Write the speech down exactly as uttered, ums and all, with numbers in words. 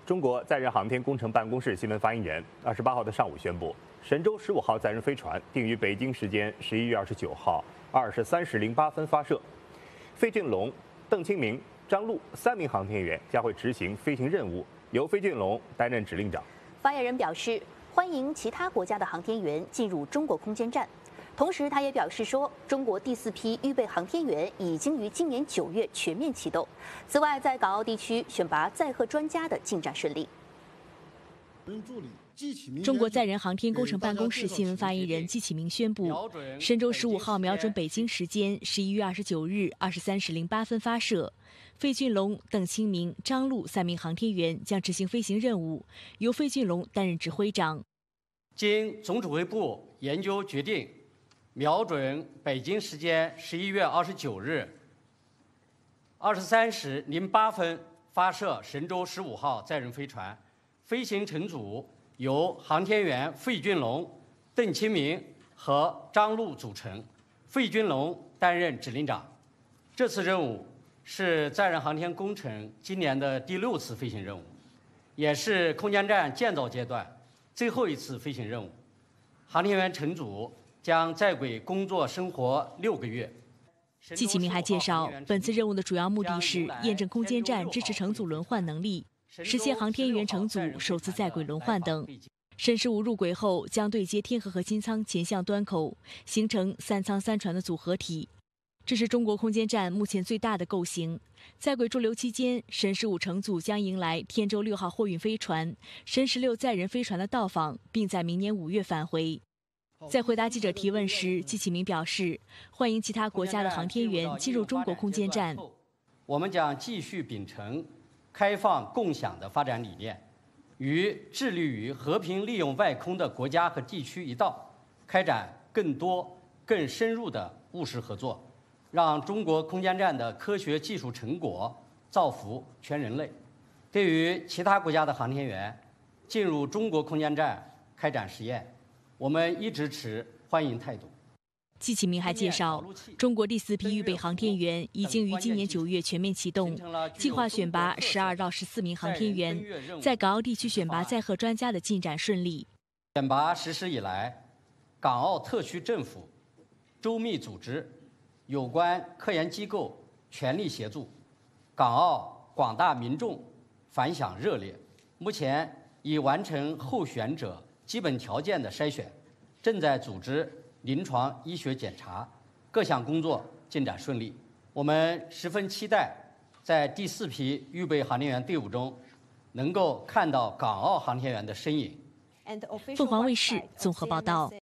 中国载人航天工程办公室新闻发言人二十八号的上午宣布，神舟十五号载人飞船定于北京时间十一月二十九号二十三时零八分发射。费俊龙、邓清明、张陆三名航天员将会执行飞行任务，由费俊龙担任指令长。 发言人表示，欢迎其他国家的航天员进入中国空间站。同时，他也表示说，中国第四批预备航天员已经于今年九月全面启动。此外，在港澳地区选拔载荷专家的进展顺利。 中国载人航天工程办公室新闻发言人季启明宣布，神舟十五号瞄准北京时间十一月二十九日二十三时零八分发射。费俊龙、邓清明、张陆三名航天员将执行飞行任务，由费俊龙担任指挥长。 经总指挥部研究决定，瞄准北京时间十一月二十九日二十三时零八分发射神舟十五号载人飞船，飞行乘组由航天员费俊龙、邓清明和张陆组成，费俊龙担任指令长。这次任务是载人航天工程今年的第六次飞行任务，也是空间站建造阶段最后一次飞行任务。航天员乘组将在轨工作生活六个月。 季启明还介绍，本次任务的主要目的是验证空间站支持乘组轮换能力，实现航天员乘组首次在轨轮换等。神十五入轨后，将对接天河核心舱前向端口，形成三舱三船的组合体。这是中国空间站目前最大的构型。在轨驻留期间，神十五乘组将迎来天舟六号货运飞船、神十六载人飞船的到访，并在明年五月返回。在回答记者提问时，季启明表示，欢迎其他国家的航天员进入中国空间站。 我们将继续秉承开放共享的发展理念，与致力于和平利用外空的国家和地区一道，开展更多、更深入的务实合作，让中国空间站的科学技术成果造福全人类。对于其他国家的航天员进入中国空间站开展实验，我们一直持欢迎态度。 季启明还介绍，中国第四批预备航天员已经于今年九月全面启动，计划选拔十二到十四名航天员，在港澳地区选拔载荷专家的进展顺利。 选拔实施以来，港澳特区政府周密组织，有关科研机构全力协助，港澳广大民众反响热烈。目前已完成候选者基本条件的筛选，正在组织临床医学检查，各项工作进展顺利。我们十分期待在第四批预备航天员队伍中，能够看到港澳航天员的身影。 凤凰卫视综合报道。